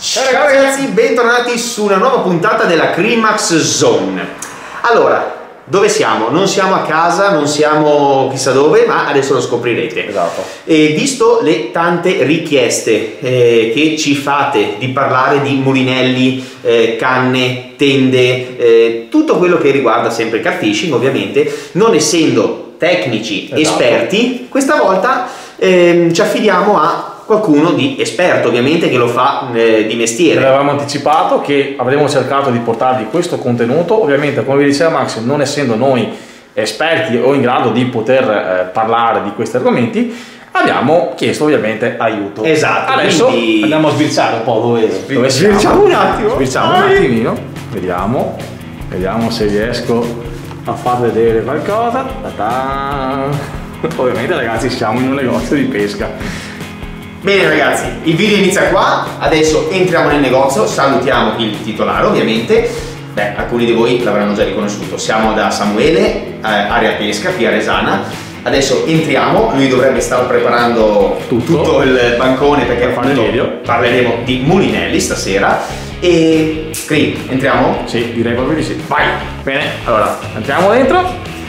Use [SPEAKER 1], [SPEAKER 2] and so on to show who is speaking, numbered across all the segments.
[SPEAKER 1] Ciao ragazzi, bentornati su una nuova puntata della Crimax Zone. Allora, dove siamo? Non siamo a casa, non siamo chissà dove, ma adesso lo scoprirete.
[SPEAKER 2] Esatto.
[SPEAKER 1] E visto le tante richieste che ci fate di parlare di mulinelli, canne, tende, tutto quello che riguarda sempre il car fishing, ovviamente, non essendo tecnici esperti, questa volta ci affidiamo a qualcuno di esperto, ovviamente, che lo fa di mestiere.
[SPEAKER 2] Vi avevamo anticipato che avremmo cercato di portarvi questo contenuto, ovviamente come vi diceva Max, non essendo noi esperti o in grado di poter parlare di questi argomenti, abbiamo chiesto ovviamente aiuto.
[SPEAKER 1] Esatto.
[SPEAKER 2] Adesso
[SPEAKER 1] quindi
[SPEAKER 2] andiamo a sbirciare un po' dove siamo.
[SPEAKER 1] Sbirciamo un attimo.
[SPEAKER 2] Sbirciamo un attimino, vediamo se riesco a far vedere qualcosa. Ta-ta. Ovviamente ragazzi siamo in un negozio di pesca.
[SPEAKER 1] Bene ragazzi, il video inizia qua, adesso entriamo nel negozio, salutiamo il titolare ovviamente. Beh, alcuni di voi l'avranno già riconosciuto, siamo da Samuele, area pesca, qui a Resana. Adesso entriamo, lui dovrebbe stare preparando tutto il bancone perché appunto parleremo di mulinelli stasera. E qui entriamo?
[SPEAKER 2] Sì, direi proprio di sì. Vai! Bene, allora entriamo dentro.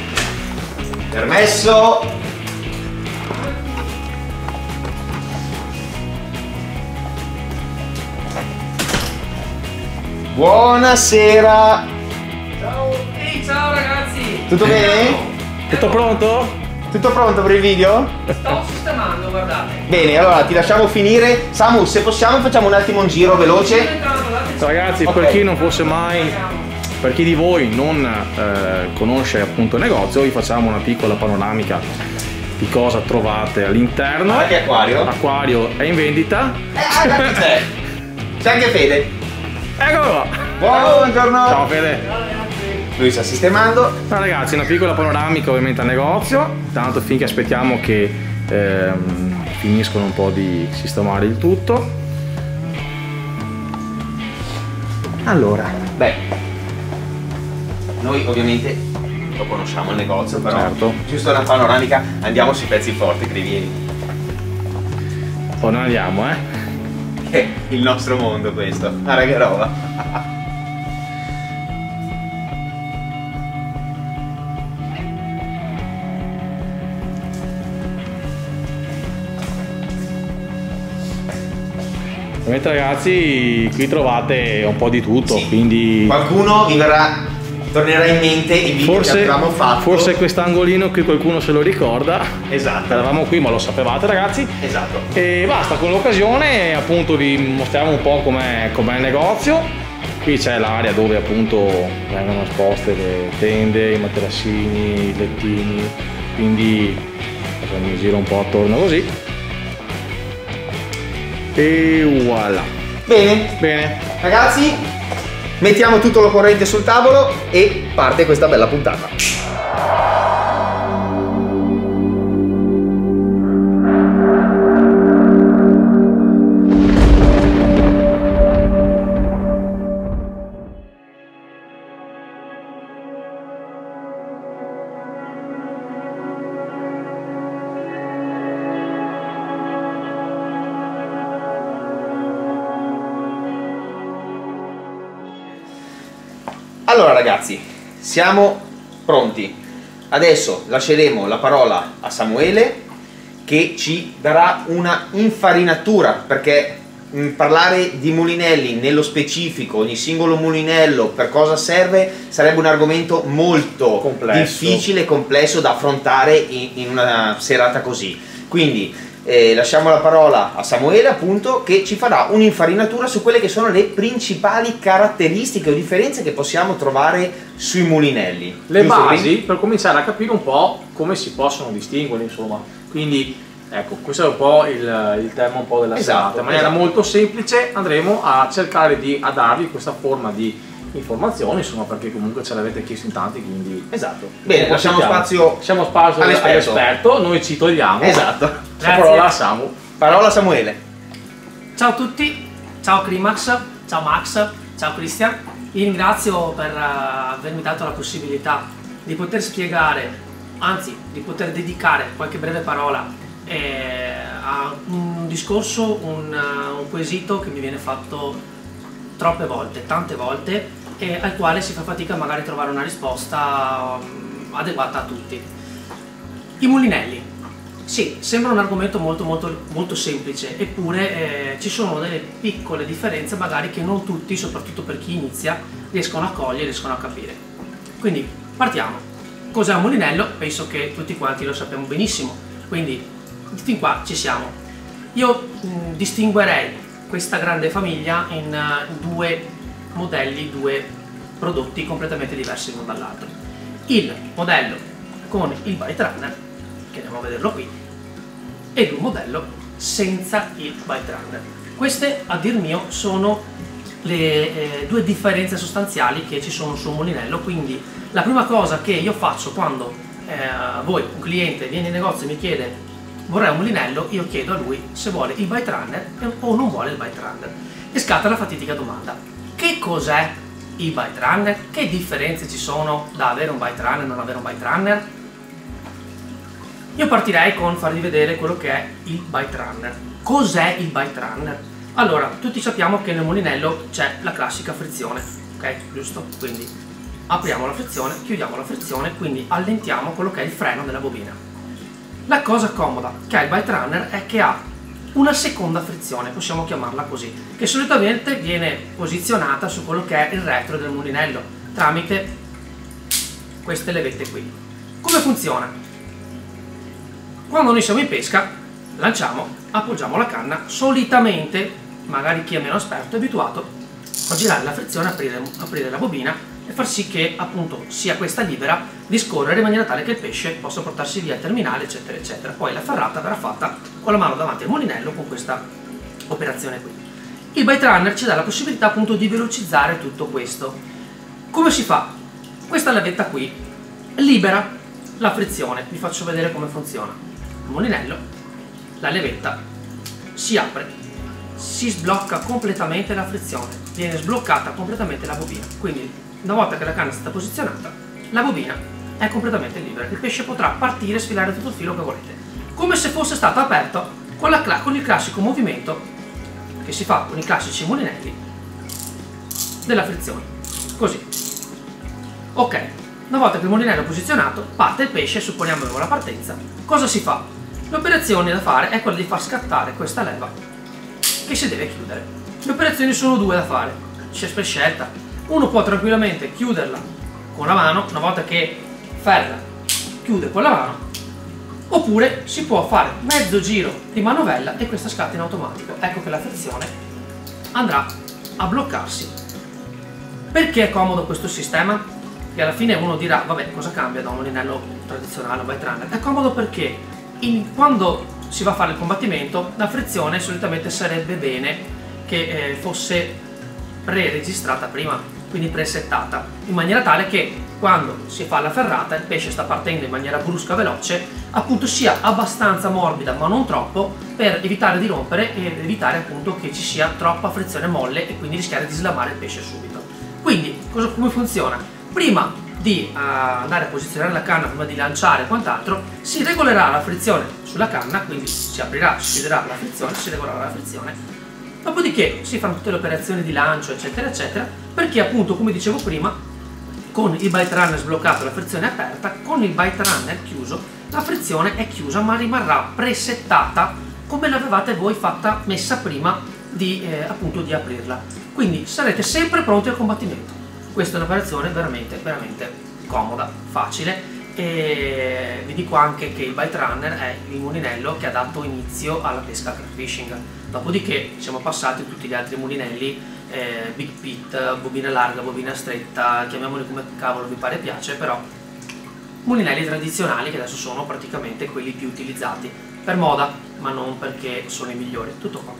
[SPEAKER 1] Permesso. Buonasera.
[SPEAKER 3] Ciao. Ehi, ciao ragazzi.
[SPEAKER 1] Tutto bene?
[SPEAKER 2] Tutto pronto?
[SPEAKER 1] Tutto pronto per il video?
[SPEAKER 3] Sto sistemando, guardate.
[SPEAKER 1] Bene, allora ti lasciamo finire. Samu, se possiamo facciamo un attimo un giro veloce.
[SPEAKER 2] Ragazzi,
[SPEAKER 1] Okay.
[SPEAKER 2] per chi non fosse mai, per chi di voi non conosce appunto il negozio, vi facciamo una piccola panoramica di cosa trovate all'interno.
[SPEAKER 1] Anche acquario.
[SPEAKER 2] L'acquario è in vendita.
[SPEAKER 1] C'è anche Fede.
[SPEAKER 2] Eccolo qua.
[SPEAKER 1] Buongiorno.
[SPEAKER 2] Ciao Fede.
[SPEAKER 1] Lui sta sistemando.
[SPEAKER 2] Ciao ragazzi, una piccola panoramica ovviamente al negozio. Tanto finché aspettiamo che finiscono un po' di sistemare il tutto.
[SPEAKER 1] Allora, beh, noi ovviamente lo conosciamo il negozio, però
[SPEAKER 2] Certo.
[SPEAKER 1] giusto una panoramica, andiamo sui pezzi forti, Crivieri.
[SPEAKER 2] Poi noi andiamo,
[SPEAKER 1] Che è il nostro mondo questo. Guarda che roba.
[SPEAKER 2] Ovviamente ragazzi, qui trovate un po' di tutto,
[SPEAKER 1] Sì.
[SPEAKER 2] quindi
[SPEAKER 1] Qualcuno tornerà in mente il video che avevamo fatto.
[SPEAKER 2] forse quest'angolino qui qualcuno se lo ricorda.
[SPEAKER 1] Esatto.
[SPEAKER 2] Eravamo qui ma lo sapevate ragazzi.
[SPEAKER 1] Esatto.
[SPEAKER 2] E basta, con l'occasione appunto vi mostriamo un po' com'è il negozio. Qui c'è l'area dove appunto vengono esposte le tende, i materassini, i lettini, quindi facciamo un giro un po' attorno così. E voilà.
[SPEAKER 1] Bene, ragazzi, mettiamo tutto l'occorrente sul tavolo e parte questa bella puntata. Allora ragazzi, siamo pronti. Adesso lasceremo la parola a Samuele che ci darà una infarinatura, perché parlare di mulinelli nello specifico, ogni singolo mulinello, per cosa serve, sarebbe un argomento molto difficile e complesso da affrontare in una serata così. Quindi lasciamo la parola a Samuele appunto, che ci farà un'infarinatura su quelle che sono le principali caratteristiche o differenze che possiamo trovare sui mulinelli.
[SPEAKER 2] Le
[SPEAKER 1] Giusto,
[SPEAKER 2] basi
[SPEAKER 1] quindi?
[SPEAKER 2] per cominciare a capire un po' come si possono distinguere, insomma. Quindi ecco, questo è un po' il tema un po' della serata. In maniera molto semplice andremo a cercare di darvi questa forma di informazioni, insomma, perché comunque ce l'avete chiesto in tanti, quindi
[SPEAKER 1] esatto. Bene, lasciamo spazio
[SPEAKER 2] all'esperto, noi ci togliamo.
[SPEAKER 1] Esatto.
[SPEAKER 2] La parola a Samu.
[SPEAKER 1] Parola a Samuele.
[SPEAKER 3] Ciao a tutti, ciao Crimax, ciao Max, ciao Christian. Vi ringrazio per avermi dato la possibilità di poter spiegare, anzi di poter dedicare qualche breve parola a un un discorso, un quesito che mi viene fatto troppe volte, tante volte, e al quale si fa fatica magari a trovare una risposta adeguata a tutti. I mulinelli. Sì, sembra un argomento molto semplice, eppure ci sono delle piccole differenze magari che non tutti, soprattutto per chi inizia, riescono a cogliere, riescono a capire. Quindi partiamo. Cos'è un mulinello? Penso che tutti quanti lo sappiamo benissimo, quindi fin qua ci siamo. Io distinguerei questa grande famiglia in due modelli, due prodotti completamente diversi l'uno dall'altro. Il modello con il Bite Runner, che andiamo a vederlo qui, ed un modello senza il Bite Runner. Queste, a dir mio, sono le due differenze sostanziali che ci sono sul mulinello. Quindi la prima cosa che io faccio quando un cliente viene in negozio e mi chiede vorrei un mulinello, io chiedo a lui se vuole il Bite Runner o non vuole il Bite Runner, e scatta la fatidica domanda: che cos'è il Bite Runner? Che differenze ci sono da avere un Bite Runner e non avere un Bite Runner? Io partirei con farvi vedere quello che è il Bite Runner. Cos'è il Bite Runner? Allora, tutti sappiamo che nel mulinello c'è la classica frizione, ok? Giusto? Quindi apriamo la frizione, chiudiamo la frizione, quindi allentiamo quello che è il freno della bobina. La cosa comoda che ha il Bite Runner è che ha una seconda frizione, possiamo chiamarla così, che solitamente viene posizionata su quello che è il retro del mulinello tramite queste levette qui. Come funziona? Quando noi siamo in pesca, lanciamo, appoggiamo la canna, solitamente, magari chi è meno esperto è abituato a girare la frizione, aprire la bobina e far sì che appunto sia questa libera di scorrere in maniera tale che il pesce possa portarsi via il terminale, eccetera eccetera. Poi la ferrata verrà fatta con la mano davanti al mulinello con questa operazione qui. Il Bite Runner ci dà la possibilità appunto di velocizzare tutto questo. Come si fa? Questa levetta qui libera la frizione, vi faccio vedere come funziona. Il mulinello, la levetta si apre, si sblocca completamente la frizione, viene sbloccata completamente la bobina, quindi una volta che la canna è stata posizionata, la bobina è completamente libera, il pesce potrà partire e sfilare tutto il filo che volete, come se fosse stato aperto con il classico movimento che si fa con i classici mulinelli della frizione, così. Ok, una volta che il mulinello è posizionato, parte il pesce, supponiamo che avevo la partenza, cosa si fa? L'operazione da fare è quella di far scattare questa leva che si deve chiudere. Le operazioni sono due da fare, c'è per scelta. Uno può tranquillamente chiuderla con la mano, una volta che ferra chiude con la mano, oppure si può fare mezzo giro di manovella e questa scatta in automatico. Ecco che la frizione andrà a bloccarsi. Perché è comodo questo sistema? E alla fine uno dirà, vabbè, cosa cambia da un mulinello tradizionale a un Bite Runner? È comodo perché quando si va a fare il combattimento, la frizione solitamente sarebbe bene che fosse pre-registrata prima, quindi presettata, in maniera tale che quando si fa la ferrata il pesce sta partendo in maniera brusca, veloce, appunto sia abbastanza morbida ma non troppo, per evitare di rompere e evitare appunto che ci sia troppa frizione molle e quindi rischiare di slamare il pesce subito. Quindi come funziona? Prima di andare a posizionare la canna, prima di lanciare e quant'altro, si regolerà la frizione sulla canna, quindi si aprirà, si chiuderà la frizione, si regolerà la frizione. Dopodiché si fanno tutte le operazioni di lancio, eccetera, eccetera, perché appunto, come dicevo prima, con il Bite Runner sbloccato la frizione è aperta, con il Bite Runner chiuso la frizione è chiusa ma rimarrà presettata come l'avevate voi messa prima di, appunto, di aprirla. Quindi sarete sempre pronti al combattimento. Questa è un'operazione veramente comoda, facile, e vi dico anche che il Bite Runner è il mulinello che ha dato inizio alla pesca catfishing. Dopodiché siamo passati a tutti gli altri mulinelli, Big Pit, bobina larga, bobina stretta, chiamiamoli come cavolo vi pare e piace, però mulinelli tradizionali che adesso sono praticamente quelli più utilizzati per moda, ma non perché sono i migliori. Tutto qua.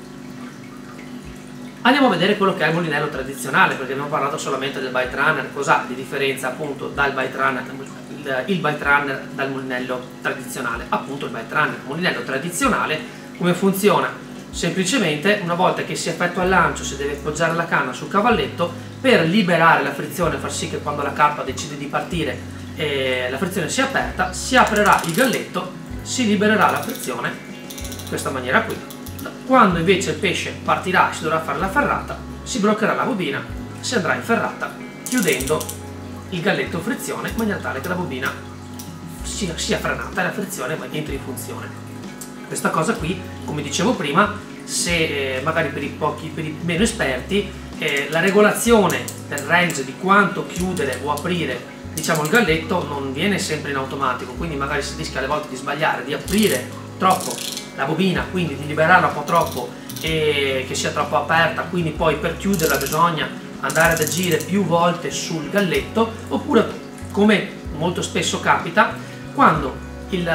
[SPEAKER 3] Andiamo a vedere quello che è il mulinello tradizionale, perché abbiamo parlato solamente del Bite Runner. Cos'ha di differenza appunto dal Bite Runner, il Bite Runner dal mulinello tradizionale? Appunto il Bite Runner, il mulinello tradizionale, come funziona? Semplicemente una volta che si effettua il lancio si deve appoggiare la canna sul cavalletto per liberare la frizione, far sì che quando la carpa decide di partire la frizione sia aperta, si aprirà il galletto, si libererà la frizione in questa maniera qui. Quando invece il pesce partirà e si dovrà fare la ferrata, si bloccherà la bobina, si andrà in ferrata chiudendo il galletto frizione in maniera tale che la bobina sia frenata e la frizione entri in funzione. Questa cosa qui, come dicevo prima, se magari per i meno esperti, la regolazione del range di quanto chiudere o aprire, diciamo, il galletto non viene sempre in automatico, quindi magari si rischia alle volte di sbagliare, di aprire troppo la bobina, quindi di liberarla un po' troppo e che sia troppo aperta, quindi poi per chiuderla bisogna andare ad agire più volte sul galletto, oppure, come molto spesso capita, quando il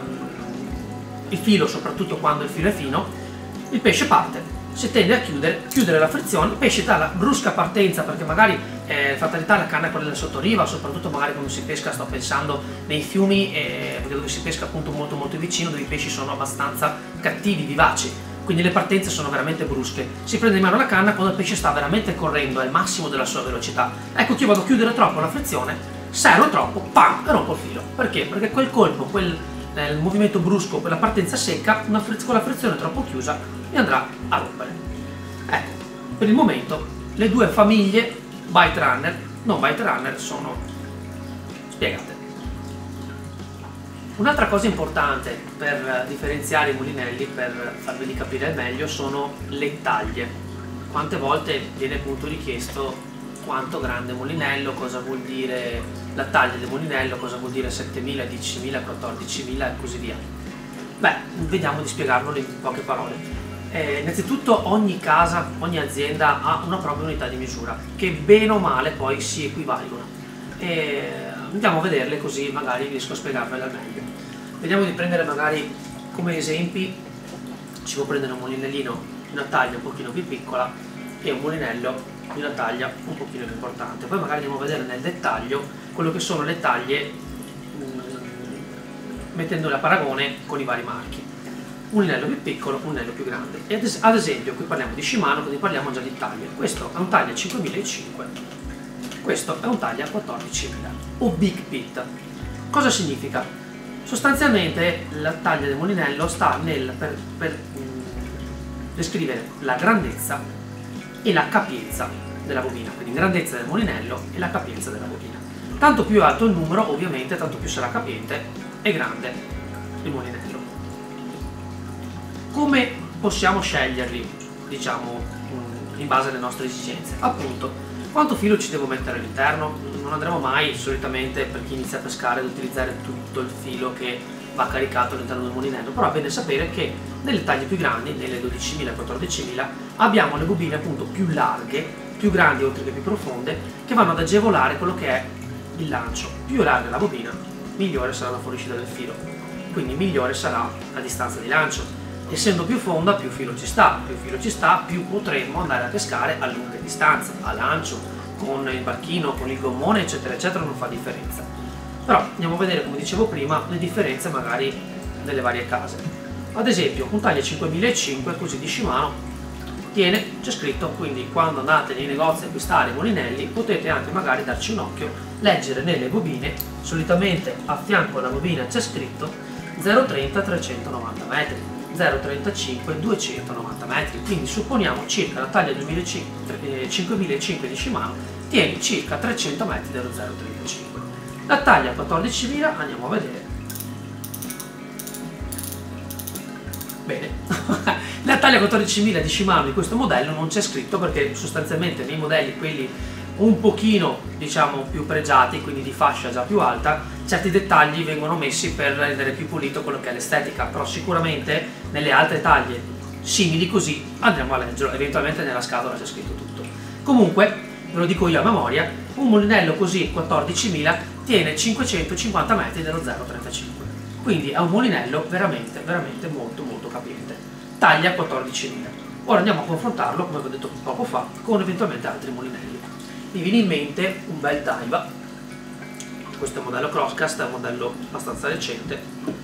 [SPEAKER 3] filo, soprattutto quando il filo è fino, il pesce parte, si tende a chiudere la frizione, il pesce dà la brusca partenza, perché magari fatalità la canna è quella del sottoriva, soprattutto magari quando si pesca, sto pensando nei fiumi, dove si pesca appunto molto molto vicino, dove i pesci sono abbastanza cattivi, vivaci, quindi le partenze sono veramente brusche. Si prende in mano la canna quando il pesce sta veramente correndo al massimo della sua velocità. Ecco che io vado a chiudere troppo la frizione, serro troppo, pam, e rompo il filo. Perché? Perché quel colpo, il movimento brusco, quella partenza secca, con la frizione troppo chiusa, mi andrà a rompere. Ecco, per il momento le due famiglie bite runner, non bite runner, sono spiegate. Un'altra cosa importante per differenziare i mulinelli, per farveli capire meglio, sono le taglie. Quante volte viene appunto richiesto quanto grande mulinello, cosa vuol dire la taglia del mulinello, cosa vuol dire 7.000, 10.000, 14.000 e così via. Beh, vediamo di spiegarlo in poche parole. Innanzitutto ogni casa, ogni azienda ha una propria unità di misura che bene o male poi si equivalgono. Andiamo a vederle così magari riesco a spiegarvele al meglio. Vediamo di prendere magari come esempi, ci può prendere un mulinellino di una taglia un pochino più piccola e un mulinello di una taglia un pochino più importante. Poi magari andiamo a vedere nel dettaglio quello che sono le taglie, mettendole a paragone con i vari marchi. Un mulinello più piccolo, un mulinello più grande. E ad esempio qui parliamo di Shimano, quindi parliamo già di taglie. Questo è un taglia 5.500, questo è un taglia 14.000 o Big Pit. Cosa significa? Sostanzialmente la taglia del mulinello sta per descrivere la grandezza e la capienza della bobina, quindi grandezza del mulinello e la capienza della bobina. Tanto più alto il numero, ovviamente, tanto più sarà capiente e grande il mulinello. Come possiamo sceglierli, diciamo, in base alle nostre esigenze? Appunto, quanto filo ci devo mettere all'interno? Non andremo mai, solitamente, per chi inizia a pescare, ad utilizzare tutto il filo che va caricato all'interno del mulinello, però è bene sapere che nelle taglie più grandi, nelle 12.000 e 14.000, abbiamo le bobine appunto più larghe, più grandi oltre che più profonde, che vanno ad agevolare quello che è il lancio. Più è larga la bobina, migliore sarà la fuoriuscita del filo, quindi migliore sarà la distanza di lancio. Essendo più fonda, più filo ci sta, più potremmo andare a pescare a lunghe distanze, a lancio, con il barchino, con il gommone, eccetera, eccetera, non fa differenza. Però andiamo a vedere, come dicevo prima, le differenze magari nelle varie case. Ad esempio, un taglia 5.500, così di Shimano, c'è scritto, quindi quando andate nei negozi a acquistare i mulinelli, potete anche magari darci un occhio, leggere nelle bobine, solitamente a fianco alla bobina c'è scritto 0,30 390 metri. 0,35 290 metri, quindi supponiamo circa la taglia 5.500 di Shimano tiene circa 300 metri dello 0,35. La taglia 14.000 andiamo a vedere. Bene, la taglia 14.000 di Shimano di questo modello non c'è scritto perché sostanzialmente nei modelli quelli un pochino, diciamo, più pregiati, quindi di fascia già più alta, certi dettagli vengono messi per rendere più pulito quello che è l'estetica, però sicuramente nelle altre taglie simili così andremo a leggerlo, eventualmente nella scatola c'è scritto tutto. Comunque, ve lo dico io a memoria, un mulinello così 14.000 tiene 550 metri dello 0,35, quindi è un mulinello veramente, veramente molto molto capiente, taglia 14.000. Ora andiamo a confrontarlo, come vi ho detto poco fa, con eventualmente altri mulinelli. Mi viene in mente un bel Daiwa, questo è un modello Crosscast, è un modello abbastanza recente,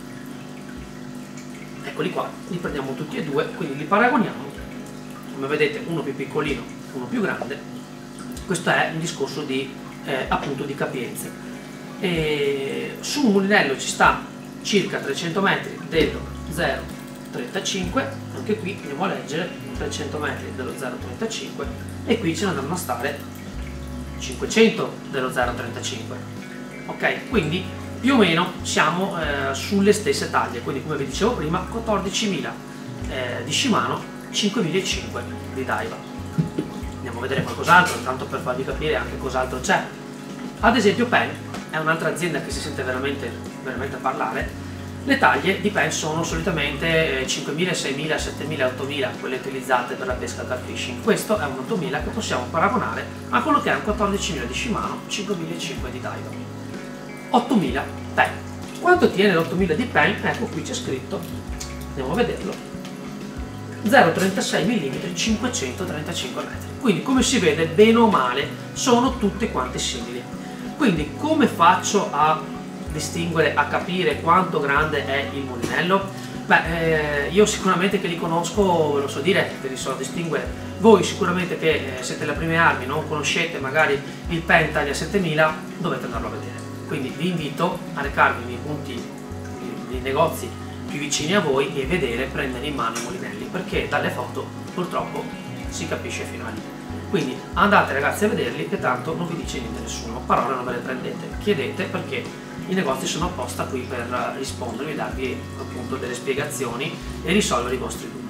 [SPEAKER 3] eccoli qua, li prendiamo tutti e due, quindi li paragoniamo, come vedete uno più piccolino, uno più grande. Questo è un discorso di, appunto, di capienze. Su un mulinello ci sta circa 300 metri dello 0,35 0,35, anche qui andiamo a leggere 300 metri dello 0,35 e qui ce ne andranno a stare 500 dello 0,35. Ok, quindi più o meno siamo sulle stesse taglie, quindi come vi dicevo prima 14.000 di Shimano, 5.500 di Daiwa. Andiamo a vedere qualcos'altro, tanto per farvi capire anche cos'altro c'è. Ad esempio Penn è un'altra azienda che si sente veramente a parlare. Le taglie di Penn sono solitamente 5.000, 6.000, 7.000, 8.000, quelle utilizzate per la pesca al fishing. Questo è un 8.000 che possiamo paragonare a quello che è un 14.000 di Shimano, 5.500 di Daiwa. 8.000 Penn. Quanto tiene l'8.000 di Penn? Ecco, qui c'è scritto, andiamo a vederlo, 0,36 mm, 535 metri. Quindi come si vede, bene o male, sono tutte quante simili. Quindi come faccio a distinguere, a capire quanto grande è il mulinello? Beh, io sicuramente che li conosco ve lo so dire, ve li so distinguere. Voi sicuramente che siete alle prime armi, non conoscete magari il Penn taglia 7000, dovete andarlo a vedere. Quindi vi invito a recarvi nei punti, nei negozi più vicini a voi e vedere, prendere in mano i mulinelli, perché dalle foto purtroppo si capisce fino a lì. Quindi andate ragazzi a vederli, che tanto non vi dice niente nessuno, parole non ve le prendete, chiedete, perché i negozi sono apposta qui per rispondervi, darvi appunto delle spiegazioni e risolvere i vostri dubbi.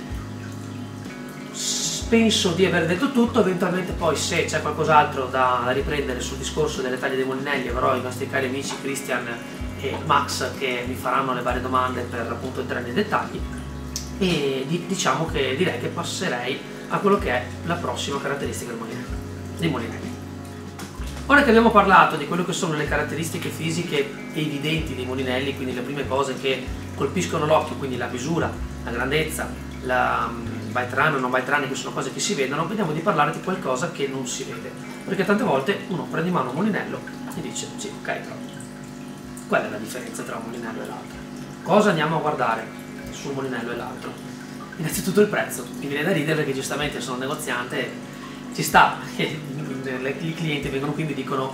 [SPEAKER 3] Penso di aver detto tutto, eventualmente poi se c'è qualcos'altro da riprendere sul discorso delle taglie dei mulinelli avrò i nostri cari amici Christian e Max che mi faranno le varie domande per appunto entrare nei dettagli, e diciamo che direi che passerei a quello che è la prossima caratteristica dei mulinelli. Ora che abbiamo parlato di quello che sono le caratteristiche fisiche evidenti dei mulinelli, quindi le prime cose che colpiscono l'occhio, quindi la misura, la grandezza, la bite run o non bite run, che sono cose che si vedono, vediamo di parlare di qualcosa che non si vede, perché tante volte uno prende in mano un mulinello e dice sì, ok, però qual è la differenza tra un mulinello e l'altro? Cosa andiamo a guardare sul mulinello e l'altro? Innanzitutto il prezzo. Mi viene da ridere perché giustamente sono negoziante e ci sta che i clienti vengono qui e mi dicono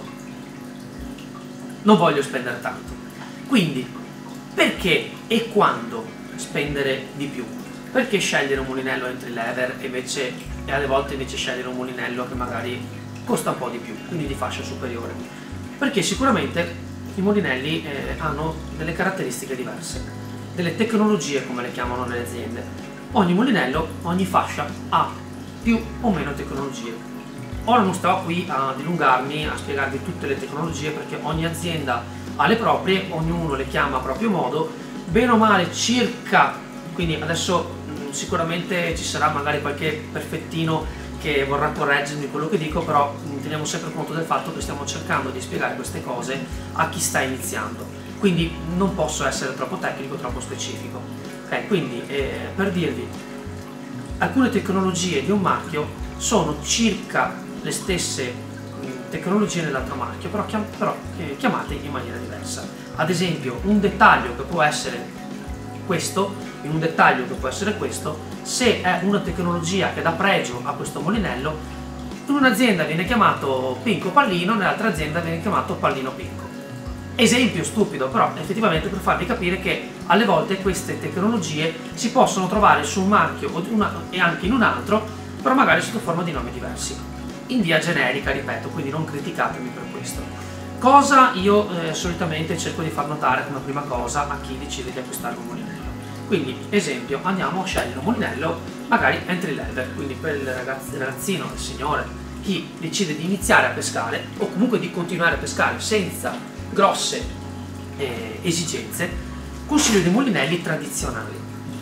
[SPEAKER 3] non voglio spendere tanto. Quindi perché e quando spendere di più? Perché scegliere un mulinello entry level e alle volte invece scegliere un mulinello che magari costa un po' di più, quindi di fascia superiore? Perché sicuramente i mulinelli hanno delle caratteristiche diverse, delle tecnologie come le chiamano le aziende. Ogni mulinello, ogni fascia ha più o meno tecnologie. Ora non sto qui a dilungarmi a spiegarvi tutte le tecnologie, perché ogni azienda ha le proprie, ognuno le chiama a proprio modo, bene o male circa, quindi adesso sicuramente ci sarà magari qualche perfettino che vorrà correggermi quello che dico, però teniamo sempre conto del fatto che stiamo cercando di spiegare queste cose a chi sta iniziando, quindi non posso essere troppo tecnico, troppo specifico. Okay, quindi per dirvi, alcune tecnologie di un marchio sono circa le stesse tecnologie nell'altro marchio, però chiamate in maniera diversa. Ad esempio un dettaglio che può essere questo, in un dettaglio che può essere questo, se è una tecnologia che dà pregio a questo mulinello, in un'azienda viene chiamato pinco pallino, nell'altra azienda viene chiamato pallino pinco. Esempio stupido, però effettivamente per farvi capire che alle volte queste tecnologie si possono trovare su un marchio e anche in un altro, però magari sotto forma di nomi diversi. In via generica, ripeto, quindi non criticatemi per questo. Cosa io solitamente cerco di far notare come prima cosa a chi decide di acquistare un mulinello? Quindi, esempio, andiamo a scegliere un mulinello magari entry level, quindi per il ragazzino, il signore, chi decide di iniziare a pescare o comunque di continuare a pescare senza grosse esigenze, consiglio dei mulinelli tradizionali.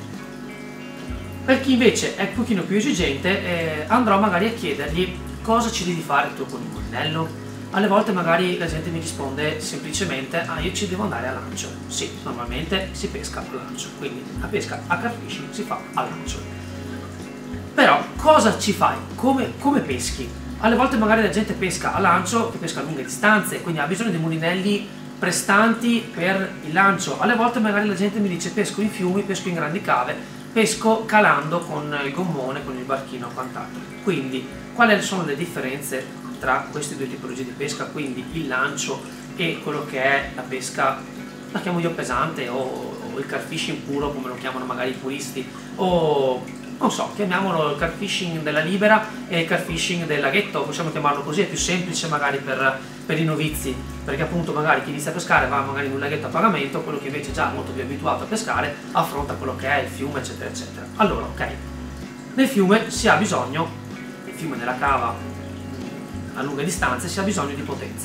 [SPEAKER 3] Per chi invece è un pochino più esigente, andrò magari a chiedergli cosa ci devi fare tu con il mulinello. Alle volte magari la gente mi risponde semplicemente io ci devo andare a lancio. Sì, normalmente si pesca a lancio, quindi la pesca a carfishing si fa a lancio. Però cosa ci fai? Come peschi? Alle volte magari la gente pesca a lancio, che pesca a lunghe distanze, quindi ha bisogno di mulinelli prestanti per il lancio. Alle volte magari la gente mi dice pesco in fiumi, pesco in grandi cave, pesco calando con il gommone, con il barchino e quant'altro. Quindi quali sono le differenze tra queste due tipologie di pesca, quindi il lancio e quello che è la pesca, la chiamo io pesante o il carp fishing puro, come lo chiamano magari i puristi, o non so, chiamiamolo il carp fishing della libera e il carp fishing del laghetto, possiamo chiamarlo così, è più semplice magari per i novizi, perché appunto magari chi inizia a pescare va magari in un laghetto a pagamento, quello che invece è già molto più abituato a pescare affronta quello che è il fiume, eccetera eccetera. Allora, ok, nel fiume si ha bisogno, nel fiume, nella cava a lunghe distanze, si ha bisogno di potenza,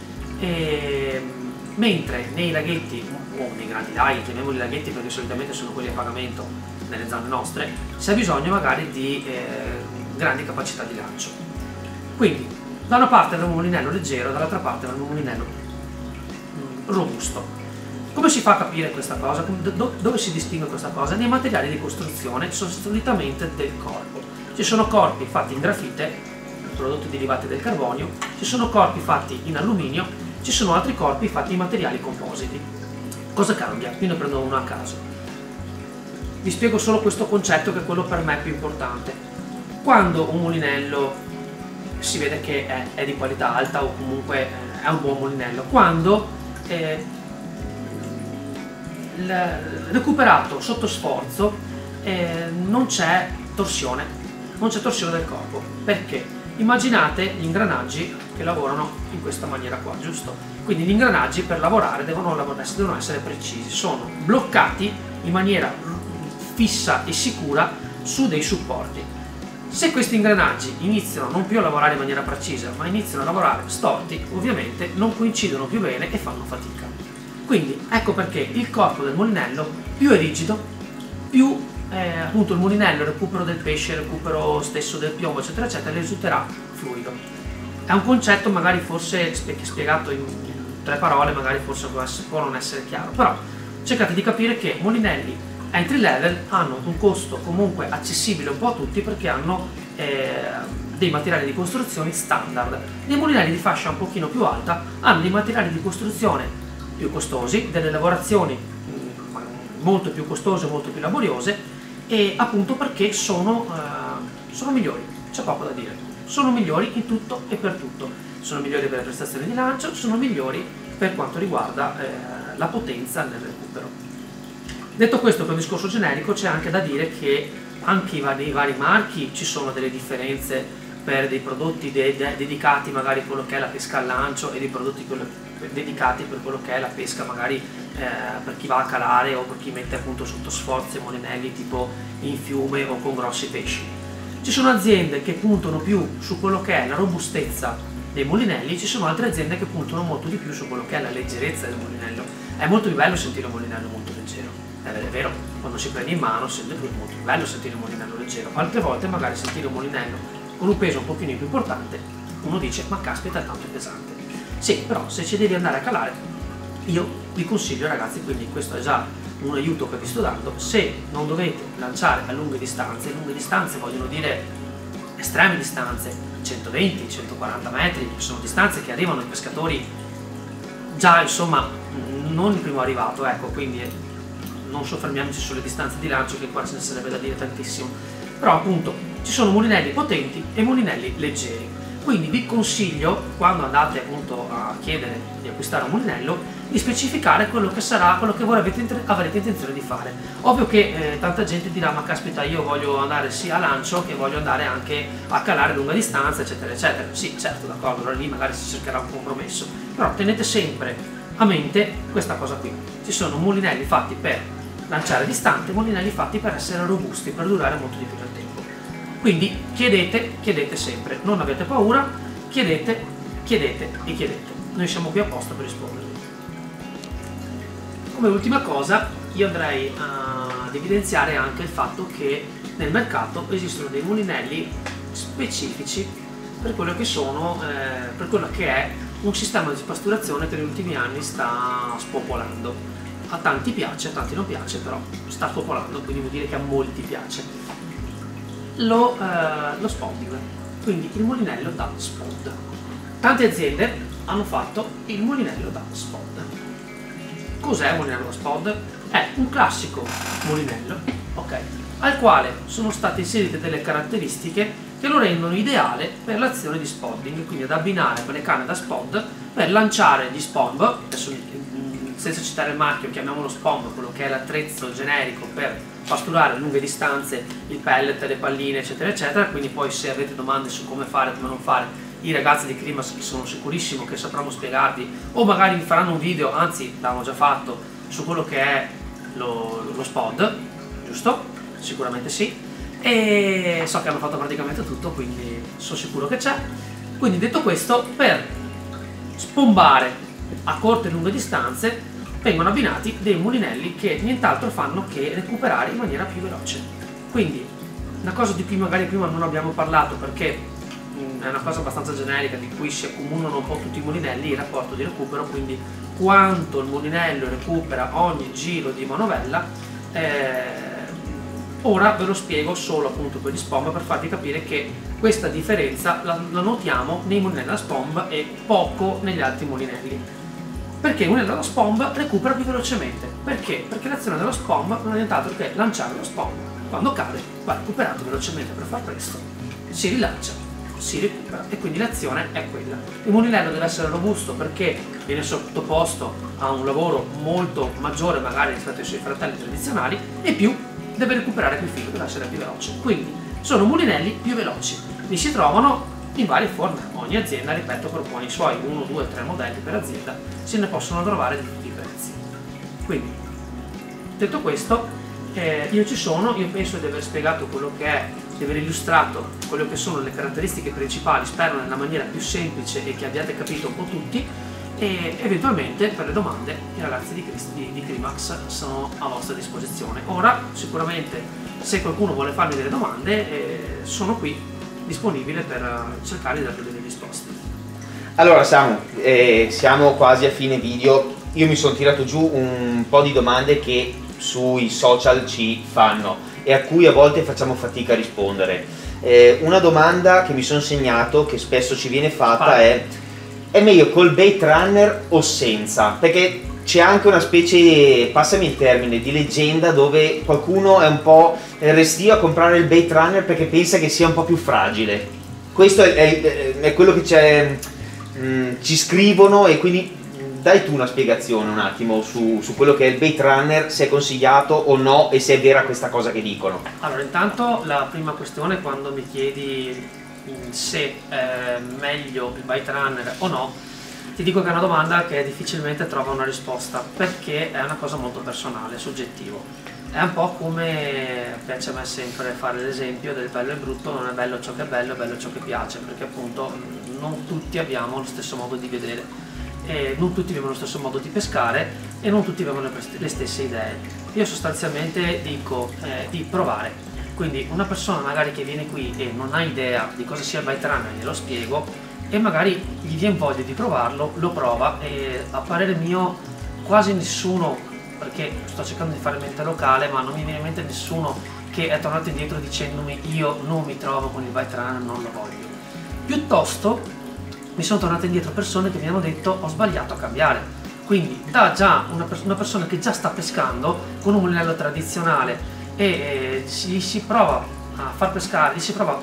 [SPEAKER 3] mentre nei laghetti o nei grandi laghi, chiamiamoli laghetti perché solitamente sono quelli a pagamento nelle zone nostre, si ha bisogno magari di grandi capacità di lancio. Quindi da una parte avremo un mulinello leggero, dall'altra parte avremo un mulinello robusto. Come si fa a capire questa cosa? Dove si distingue questa cosa? Nei materiali di costruzione, solitamente del corpo. Ci sono corpi fatti in grafite, prodotti derivati del carbonio, ci sono corpi fatti in alluminio, ci sono altri corpi fatti in materiali compositi. Cosa cambia? Qui ne prendo uno a caso. Vi spiego solo questo concetto che è quello per me più importante. Quando un mulinello si vede che è di qualità alta o comunque è un buon mulinello, quando recuperato sotto sforzo non c'è torsione del corpo. Perché? Immaginate gli ingranaggi che lavorano in questa maniera qua, giusto? Quindi gli ingranaggi per lavorare devono essere precisi, sono bloccati in maniera fissa e sicura su dei supporti. Se questi ingranaggi iniziano non più a lavorare in maniera precisa, ma iniziano a lavorare storti, ovviamente non coincidono più bene e fanno fatica. Quindi ecco perché il corpo del mulinello più è rigido, più appunto il mulinello, il recupero del pesce, il recupero stesso del piombo, eccetera eccetera, risulterà fluido. È un concetto magari forse spiegato in 3 parole, magari forse può non essere chiaro, però cercate di capire che mulinelli entry level hanno un costo comunque accessibile un po' a tutti, perché hanno dei materiali di costruzione standard. Nei mulinelli di fascia un pochino più alta hanno dei materiali di costruzione più costosi, delle lavorazioni molto più costose, molto più laboriose, e appunto perché sono migliori, c'è poco da dire, sono migliori in tutto e per tutto, sono migliori per le prestazioni di lancio, sono migliori per quanto riguarda la potenza nel recupero. Detto questo, per un discorso generico, c'è anche da dire che anche nei vari marchi ci sono delle differenze per dei prodotti dedicati magari a quello che è la pesca al lancio e dei prodotti dedicati per quello che è la pesca magari per chi va a calare o per chi mette appunto sotto sforzo i mulinelli tipo in fiume o con grossi pesci. Ci sono aziende che puntano più su quello che è la robustezza dei mulinelli, ci sono altre aziende che puntano molto di più su quello che è la leggerezza del mulinello. È molto più bello sentire un mulinello molto leggero, è vero, quando si prende in mano è molto più bello sentire un mulinello leggero. Altre volte magari sentire un mulinello con un peso un pochino più importante, uno dice ma caspita è tanto pesante. Sì, però se ci devi andare a calare, io vi consiglio ragazzi, quindi questo è già un aiuto che vi sto dando, se non dovete lanciare a lunghe distanze vogliono dire estreme distanze, 120-140 metri, sono distanze che arrivano ai pescatori già insomma non il primo arrivato, ecco, quindi non soffermiamoci sulle distanze di lancio che qua ce ne sarebbe da dire tantissimo, però appunto ci sono mulinelli potenti e mulinelli leggeri. Quindi vi consiglio, quando andate appunto a chiedere di acquistare un mulinello, di specificare quello che sarà, quello che voi avrete intenzione di fare. Ovvio che tanta gente dirà ma caspita io voglio andare sia a lancio che voglio andare anche a calare a lunga distanza eccetera eccetera. Sì certo, d'accordo, allora lì magari si cercherà un compromesso, però tenete sempre a mente questa cosa qui. Ci sono mulinelli fatti per lanciare distante, mulinelli fatti per essere robusti, per durare molto di più nel tempo. Quindi chiedete sempre, non avete paura, chiedete e chiedete. Noi siamo qui apposta per rispondervi. Come ultima cosa, io andrei ad evidenziare anche il fatto che nel mercato esistono dei mulinelli specifici per quello che sono, per quello che è un sistema di pasturazione che negli ultimi anni sta spopolando. A tanti piace, a tanti non piace, però sta spopolando, quindi vuol dire che a molti piace. Lo spodding, quindi il mulinello da spod. Tante aziende hanno fatto il mulinello da spod. Cos'è un mulinello da spod? È un classico mulinello, ok, al quale sono state inserite delle caratteristiche che lo rendono ideale per l'azione di spodding, quindi ad abbinare per le canne da spod per lanciare gli spomb, adesso senza citare il marchio, chiamiamolo SPOM, quello che è l'attrezzo generico per pasturare a lunghe distanze, il pellet, le palline, eccetera eccetera. Quindi poi se avete domande su come fare, come non fare, i ragazzi di Crimax sono sicurissimo che sapranno spiegarvi, o magari vi faranno un video, anzi l'hanno già fatto, su quello che è lo SPOD, giusto? Sicuramente sì, e so che hanno fatto praticamente tutto, quindi sono sicuro che c'è. Quindi detto questo, per spombare a corte e lunghe distanze vengono abbinati dei mulinelli che nient'altro fanno che recuperare in maniera più veloce. Quindi una cosa di cui magari prima non abbiamo parlato, perché è una cosa abbastanza generica di cui si accomunano un po' tutti i mulinelli, il rapporto di recupero, quindi quanto il mulinello recupera ogni giro di manovella. Ora ve lo spiego solo appunto per gli SPOM, per farvi capire che questa differenza la notiamo nei mulinelli da SPOM e poco negli altri mulinelli. Perché il mulinello da SPOM recupera più velocemente. Perché? Perché l'azione dello SPOM non è nient'altro che lanciare lo SPOM. Quando cade va recuperato velocemente per far presto, si rilancia, si recupera, e quindi l'azione è quella. Il mulinello deve essere robusto perché viene sottoposto a un lavoro molto maggiore magari rispetto ai suoi fratelli tradizionali, e più deve recuperare più filo, deve essere più veloce. Quindi sono mulinelli più veloci, li si trovano in varie forme, ogni azienda, ripeto, propone i suoi 1, 2, 3 modelli per azienda, se ne possono trovare di tutti i prezzi. Quindi detto questo, io penso di aver spiegato quello che è, di aver illustrato quello che sono le caratteristiche principali, spero nella maniera più semplice e che abbiate capito un po' tutti, e eventualmente per le domande i ragazzi di Crimax sono a vostra disposizione. Ora sicuramente se qualcuno vuole farmi delle domande sono qui disponibile per cercare di darvi delle risposte.
[SPEAKER 1] Allora siamo quasi a fine video, io mi sono tirato giù un po' di domande che sui social ci fanno e a cui a volte facciamo fatica a rispondere. Una domanda che mi sono segnato, che spesso ci viene fatta, è meglio col bait runner o senza? Perché c'è anche una specie, passami il termine, di leggenda dove qualcuno è un po' restio a comprare il bait runner perché pensa che sia un po' più fragile. Questo è quello che ci scrivono, e quindi dai tu una spiegazione un attimo su quello che è il bait runner, se è consigliato o no e se è vera questa cosa che dicono.
[SPEAKER 3] Allora, intanto la prima questione, quando mi chiedi se è meglio il bait runner o no, ti dico che è una domanda che difficilmente trova una risposta, perché è una cosa molto personale, soggettivo. È un po' come piace a me sempre fare l'esempio del bello e brutto, non è bello ciò che è bello ciò che piace, perché appunto non tutti abbiamo lo stesso modo di vedere, e non tutti avevano lo stesso modo di pescare e non tutti avevano le stesse idee. Io sostanzialmente dico di provare. Quindi una persona magari che viene qui e non ha idea di cosa sia il bait runner, glielo spiego, e magari gli viene voglia di provarlo, lo prova, e a parere mio quasi nessuno, perché sto cercando di fare mente locale, ma non mi viene in mente nessuno che è tornato indietro dicendomi io non mi trovo con il bait runner, non lo voglio. Piuttosto mi sono tornate indietro persone che mi hanno detto ho sbagliato a cambiare. Quindi da già una persona che già sta pescando con un mulinello tradizionale e si prova a far pescare, si prova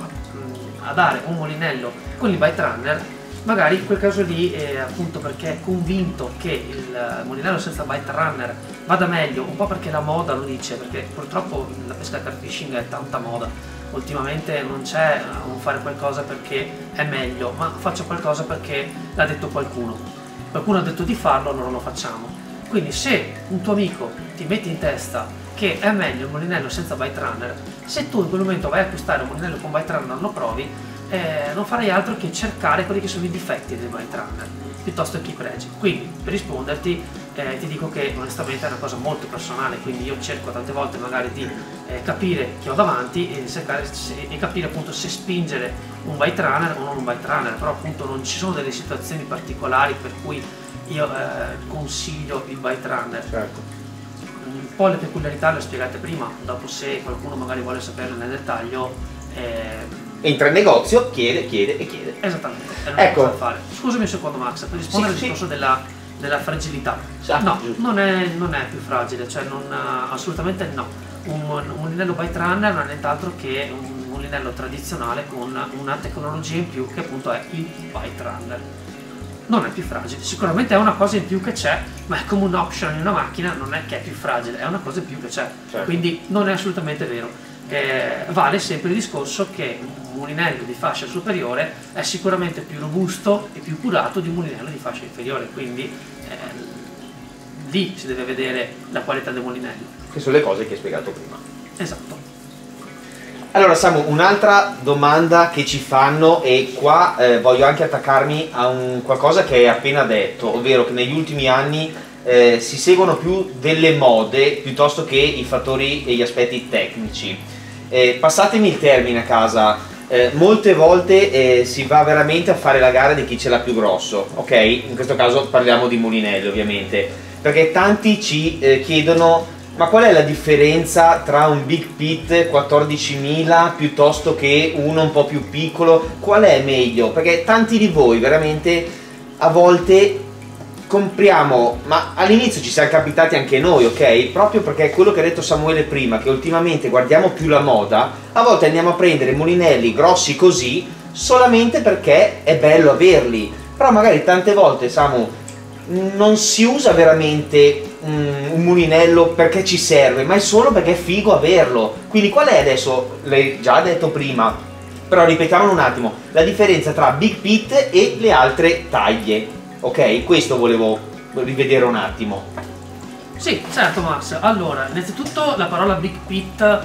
[SPEAKER 3] a dare un mulinello con il bait runner, magari in quel caso lì appunto perché è convinto che il mulinello senza bait runner vada meglio, un po' perché la moda lo dice, perché purtroppo la pesca carp-fishing è tanta moda ultimamente, non c'è un fare qualcosa perché è meglio, ma faccio qualcosa perché l'ha detto qualcuno ha detto di farlo, allora lo facciamo. Quindi se un tuo amico ti mette in testa che è meglio il mulinello senza bait runner, se tu in quel momento vai a acquistare un mulinello con bait runner, lo provi, non farei altro che cercare quelli che sono i difetti del bait runner piuttosto che i pregi. Quindi per risponderti ti dico che onestamente è una cosa molto personale, quindi io cerco tante volte magari di capire chi ho davanti e capire appunto se spingere un bait runner o non un bait runner, però appunto non ci sono delle situazioni particolari per cui io consiglio il bait runner.
[SPEAKER 1] Certo.
[SPEAKER 3] Un po' le peculiarità le ho spiegate prima, dopo se qualcuno magari vuole saperle nel dettaglio
[SPEAKER 1] entra in negozio, chiede e chiede.
[SPEAKER 3] Esattamente, è una
[SPEAKER 1] ecco.
[SPEAKER 3] cosa da fare. Scusami un secondo Max, per rispondere al discorso della fragilità. No, non è più fragile, cioè assolutamente no. Un mulinello bait runner non è nient'altro che un mulinello tradizionale con una tecnologia in più che appunto è il bait runner. non è più fragile. Sicuramente è una cosa in più che c'è, ma è come un option in una macchina, non è che è più fragile, è una cosa in più che c'è.
[SPEAKER 1] Certo.
[SPEAKER 3] Quindi non è assolutamente vero. Vale sempre il discorso che un mulinello di fascia superiore è sicuramente più robusto e più curato di un mulinello di fascia inferiore, quindi lì si deve vedere la qualità del mulinello.
[SPEAKER 1] Che sono le cose che hai spiegato prima.
[SPEAKER 3] Esatto.
[SPEAKER 1] Allora Samu, un'altra domanda che ci fanno, e qua voglio anche attaccarmi a qualcosa che hai appena detto, ovvero che negli ultimi anni si seguono più delle mode piuttosto che i fattori e gli aspetti tecnici. Passatemi il termine a casa, molte volte si va veramente a fare la gara di chi ce l'ha più grosso, ok? In questo caso parliamo di mulinelli ovviamente, perché tanti ci chiedono: ma qual è la differenza tra un Big Pit 14.000 piuttosto che uno un po' più piccolo? Qual è meglio? Perché tanti di voi veramente a volte compriamo, ma all'inizio ci siamo capitati anche noi, ok? Proprio perché quello che ha detto Samuele prima, che ultimamente guardiamo più la moda, a volte andiamo a prendere mulinelli grossi così solamente perché è bello averli. Però magari tante volte, Samu, non si usa veramente un mulinello perché ci serve, ma è solo perché è figo averlo. Quindi qual è adesso, l'hai già detto prima, però ripetiamolo un attimo, la differenza tra Big Pit e le altre taglie, ok? Questo volevo rivedere un attimo.
[SPEAKER 3] Sì, certo Max. Allora, innanzitutto la parola Big Pit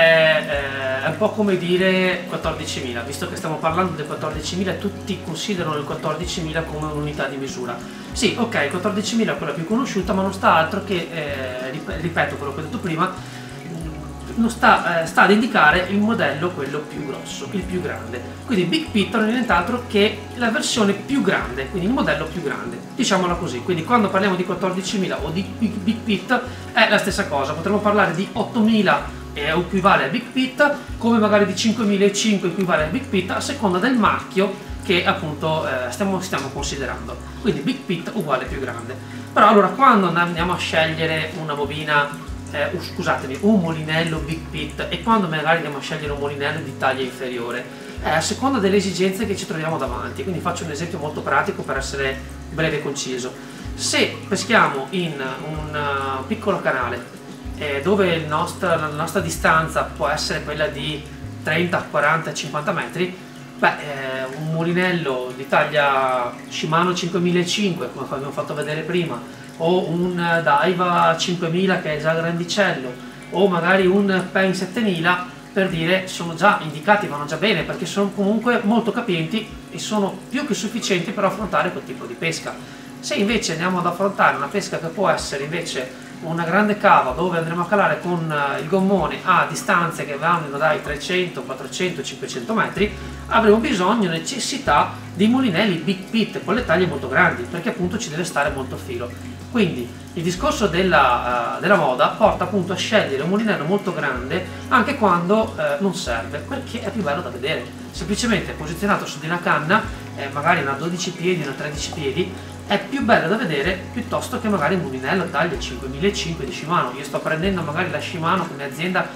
[SPEAKER 3] è un po' come dire 14.000, visto che stiamo parlando del 14.000, tutti considerano il 14.000 come un'unità di misura. Sì, ok, il 14.000 è quella più conosciuta, ma non sta altro che, ripeto quello che ho detto prima, non sta ad indicare il modello quello più grosso, il più grande. Quindi Big Pit non è nient'altro che la versione più grande, quindi il modello più grande, diciamola così. Quindi quando parliamo di 14.000 o di Big Pit è la stessa cosa, potremmo parlare di 8.000 equivale a Big Pit, come magari di 5.500 equivale a Big Pit, a seconda del marchio che appunto stiamo considerando. Quindi Big Pit uguale più grande. Però allora quando andiamo a scegliere una bobina, scusatemi, un mulinello Big Pit, e quando magari andiamo a scegliere un mulinello di taglia inferiore, a seconda delle esigenze che ci troviamo davanti. Quindi faccio un esempio molto pratico per essere breve e conciso. Se peschiamo in un piccolo canale dove la nostra distanza può essere quella di 30, 40, 50 metri, un mulinello di taglia Shimano 5005, come abbiamo fatto vedere prima, o un Daiwa 5000 che è già grandicello, o magari un Pen 7000, per dire, sono già indicati, vanno già bene, perché sono comunque molto capienti e sono più che sufficienti per affrontare quel tipo di pesca. Se invece andiamo ad affrontare una pesca che può essere invece una grande cava, dove andremo a calare con il gommone a distanze che vanno dai 300, 400, 500 metri, avremo bisogno, necessità di mulinelli Big Pit con le taglie molto grandi, perché appunto ci deve stare molto filo. Quindi il discorso della moda porta appunto a scegliere un mulinello molto grande anche quando non serve, perché è più bello da vedere. Semplicemente posizionato su di una canna, magari una 12 piedi, una 13 piedi, è più bello da vedere piuttosto che magari un mulinello taglia 5.500 di Shimano. Io sto prendendo magari la Shimano come azienda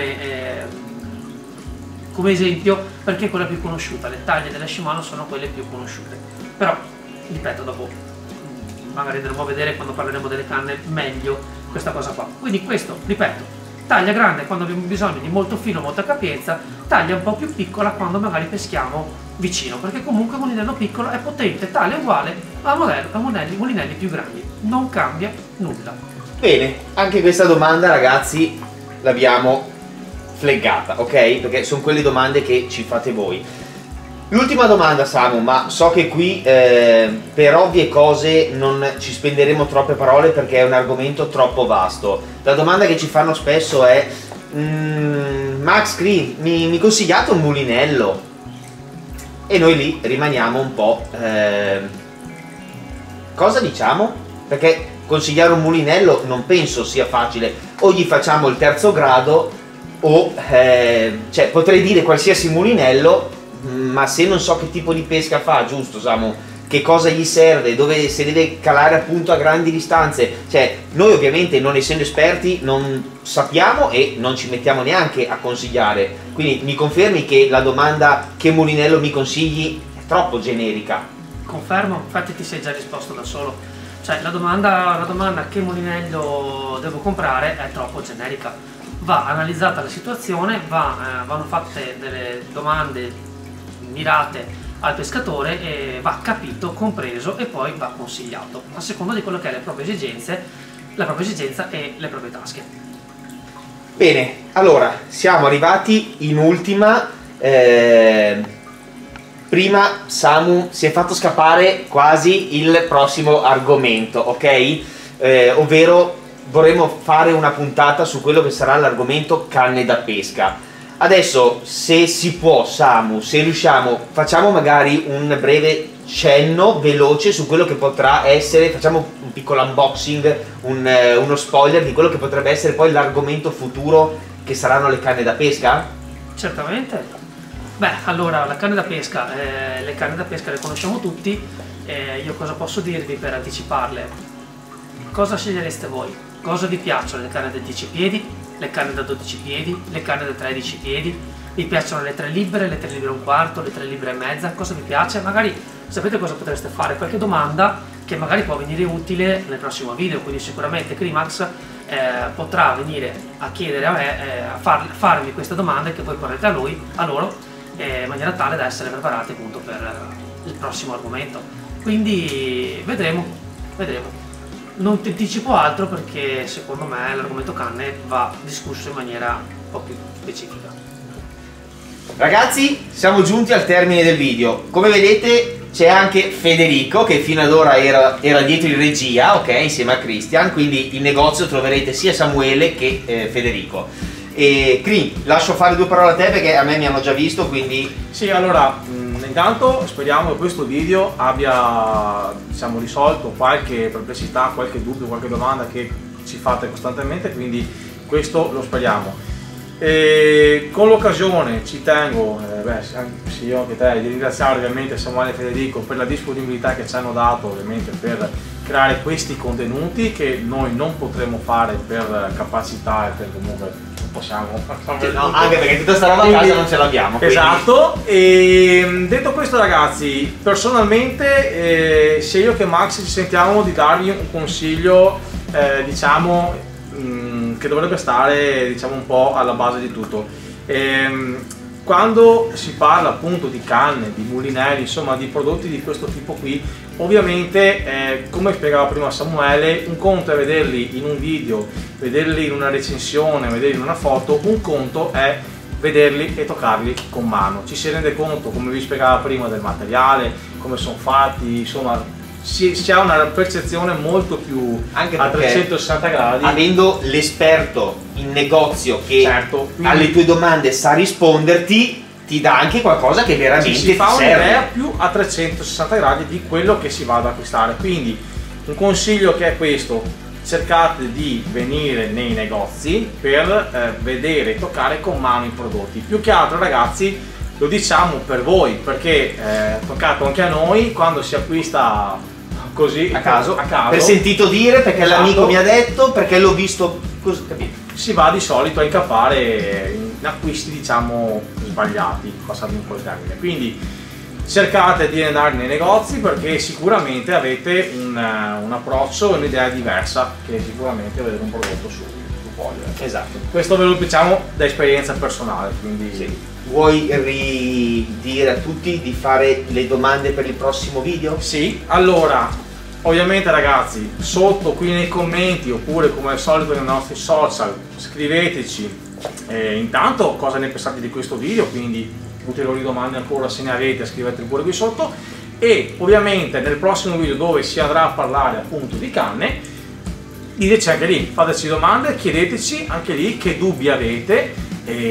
[SPEAKER 3] come esempio, perché è quella più conosciuta, le taglie della Shimano sono quelle più conosciute. Però, ripeto, dopo magari andremo a vedere quando parleremo delle canne meglio questa cosa qua. Quindi questo, ripeto, taglia grande quando abbiamo bisogno di molto filo, molta capienza, taglia un po' più piccola quando magari peschiamo vicino, perché comunque un mulinello piccolo è potente, tale e uguale a mulinelli più grandi, non cambia nulla.
[SPEAKER 1] Bene, anche questa domanda ragazzi l'abbiamo fleggata, ok? Perché sono quelle domande che ci fate voi. L'ultima domanda Samu, ma so che qui per ovvie cose non ci spenderemo troppe parole perché è un argomento troppo vasto. La domanda che ci fanno spesso è Max Cree, mi consigliate un mulinello? E noi lì rimaniamo un po'... cosa diciamo? Perché consigliare un mulinello non penso sia facile. O gli facciamo il terzo grado o... cioè potrei dire qualsiasi mulinello, ma se non so che tipo di pesca fa, giusto Samu? Che cosa gli serve, dove se deve calare appunto a grandi distanze, cioè noi ovviamente non essendo esperti non sappiamo e non ci mettiamo neanche a consigliare, quindi mi confermi che la domanda che mulinello mi consigli è troppo generica?
[SPEAKER 3] Confermo, infatti ti sei già risposto da solo. Cioè la domanda che molinello devo comprare è troppo generica. Va analizzata la situazione, vanno fatte delle domande mirate al pescatore e va capito, compreso e poi va consigliato a seconda di quello che è le proprie esigenze, la propria esigenza e le proprie tasche.
[SPEAKER 1] Bene, allora siamo arrivati in ultima. Prima Samu si è fatto scappare quasi il prossimo argomento, ok? Ovvero vorremmo fare una puntata su quello che sarà l'argomento canne da pesca. Adesso, se si può, Samu, se riusciamo, facciamo magari un breve cenno veloce su quello che potrà essere, facciamo un piccolo unboxing, uno spoiler di quello che potrebbe essere poi l'argomento futuro che saranno le canne da pesca?
[SPEAKER 3] Certamente. Beh, allora, la canna da pesca, le canne da pesca le conosciamo tutti, io cosa posso dirvi per anticiparle? Cosa scegliereste voi? Cosa vi piacciono? Le canne da 10 piedi, le canne da 12 piedi, le canne da 13 piedi? Vi piacciono le 3 libbre, le 3 libbre e un quarto, le 3 libbre e mezza? Cosa vi piace? Magari sapete cosa potreste fare? Qualche domanda che magari può venire utile nel prossimo video, quindi sicuramente Climax potrà venire a chiedere a me, a farmi queste domande che poi porrete a loro, in maniera tale da essere preparati appunto per il prossimo argomento. Quindi vedremo. Non ti anticipo altro perché secondo me l'argomento canne va discusso in maniera un po' più specifica.
[SPEAKER 1] Ragazzi, siamo giunti al termine del video. Come vedete c'è anche Federico che fino ad ora era dietro in regia, ok, insieme a Christian, quindi in negozio troverete sia Samuele che Federico. E Cri, lascio fare 2 parole a te perché a me mi hanno già visto, quindi...
[SPEAKER 2] Sì, allora, intanto speriamo che questo video abbia, diciamo, risolto qualche perplessità, qualche dubbio, qualche domanda che ci fate costantemente, quindi questo lo speriamo. E con l'occasione ci tengo, sì, io anche te, di ringraziare ovviamente Samuele e Federico per la disponibilità che ci hanno dato ovviamente per creare questi contenuti che noi non potremo fare per capacità e per comunque possiamo,
[SPEAKER 1] no, anche perché tutta sta roba a casa non ce l'abbiamo.
[SPEAKER 2] Esatto. E detto questo, ragazzi, personalmente sia io che Max ci sentiamo di darvi un consiglio, diciamo, che dovrebbe stare, diciamo, un po' alla base di tutto. Quando si parla appunto di canne, di mulinelli, insomma di prodotti di questo tipo qui, ovviamente come spiegava prima Samuele, un conto è vederli in un video, vederli in una recensione, vederli in una foto, un conto è vederli e toccarli con mano. Ci si rende conto, come vi spiegava prima, del materiale, come sono fatti, insomma si ha una percezione molto più
[SPEAKER 1] anche
[SPEAKER 2] a 360 gradi.
[SPEAKER 1] Avendo l'esperto in negozio che
[SPEAKER 2] certo,
[SPEAKER 1] alle tue domande sa risponderti, ti dà anche qualcosa che veramente
[SPEAKER 2] si fa
[SPEAKER 1] serve.
[SPEAKER 2] Un'idea più a 360 gradi di quello che si va ad acquistare. Quindi un consiglio che è questo: cercate di venire nei negozi per vedere e toccare con mano i prodotti. Più che altro, ragazzi, lo diciamo per voi, perché è toccato anche a noi quando si acquista così
[SPEAKER 1] a caso, per sentito dire, perché esatto, l'amico mi ha detto, perché l'ho visto così, capito?
[SPEAKER 2] Si va di solito a incappare in acquisti, diciamo, sbagliati, passando un po' il termine. Quindi cercate di andare nei negozi perché sicuramente avete un approccio e un'idea diversa che sicuramente vedere un prodotto su foglio.
[SPEAKER 1] Esatto.
[SPEAKER 2] Questo ve lo diciamo da esperienza personale, quindi
[SPEAKER 1] sì. Vuoi ridire a tutti di fare le domande per il prossimo video?
[SPEAKER 2] Sì, allora, ovviamente ragazzi, sotto qui nei commenti oppure come al solito nei nostri social scriveteci intanto cosa ne pensate di questo video, quindi ulteriori domande ancora se ne avete scrivete pure qui sotto, e ovviamente nel prossimo video dove si andrà a parlare appunto di canne, diteci anche lì, fateci domande, chiedeteci anche lì che dubbi avete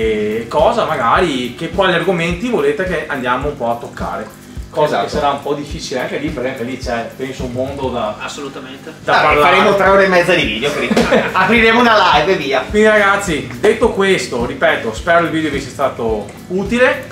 [SPEAKER 2] e cosa magari, quali argomenti volete che andiamo un po' a toccare. Cosa esatto, che sarà un po' difficile anche lì, perché anche lì c'è, penso, un mondo da
[SPEAKER 3] assolutamente
[SPEAKER 2] da parlare.
[SPEAKER 1] Faremo 3 ore e mezza di video, apriremo una live e via.
[SPEAKER 2] Quindi ragazzi, detto questo, ripeto, spero il video vi sia stato utile.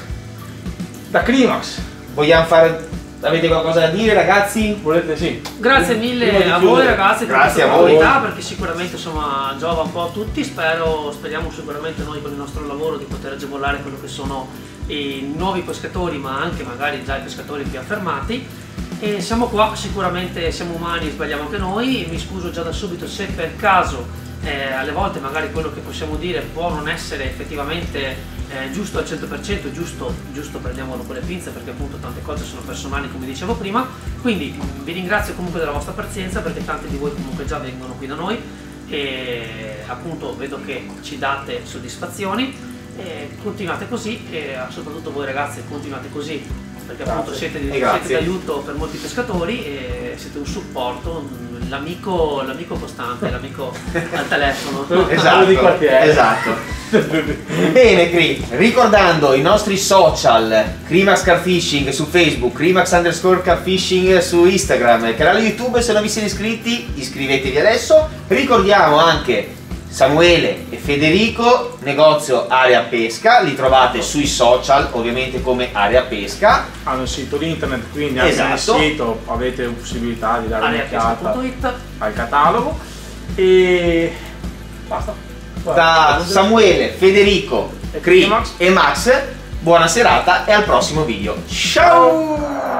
[SPEAKER 2] Da Climax
[SPEAKER 1] vogliamo fare... Avete qualcosa da dire, ragazzi?
[SPEAKER 2] Volete? Sì.
[SPEAKER 3] Grazie mille a voi, ragazzi, per
[SPEAKER 1] questa
[SPEAKER 3] opportunità, perché sicuramente insomma giova un po' a tutti. Speriamo sicuramente noi con il nostro lavoro di poter agevolare quello che sono i nuovi pescatori, ma anche magari già i pescatori più affermati. E siamo qua, sicuramente siamo umani, sbagliamo anche noi, mi scuso già da subito se per caso alle volte magari quello che possiamo dire può non essere effettivamente giusto al 100%, giusto prendiamolo con le pinze, perché appunto tante cose sono personali come dicevo prima, quindi vi ringrazio comunque della vostra pazienza, perché tanti di voi comunque già vengono qui da noi e appunto vedo che ci date soddisfazioni, continuate così e soprattutto voi ragazzi continuate così, perché appunto siete d'aiuto per molti pescatori e siete un supporto, l'amico costante, l'amico al telefono.
[SPEAKER 1] Esatto. Bene Cri, ricordando i nostri social, Crimax Carfishing su Facebook, Crimax_Carfishing su Instagram, canale YouTube, se non vi siete iscritti iscrivetevi adesso. Ricordiamo anche Samuele e Federico, negozio Area Pesca, li trovate sui social ovviamente come Area Pesca.
[SPEAKER 2] Hanno il sito internet, quindi anche nel sito avete la possibilità di dare un'occhiata al catalogo e basta.
[SPEAKER 1] Da Samuele, Federico, Cri e Max, buona serata e al prossimo video. Ciao!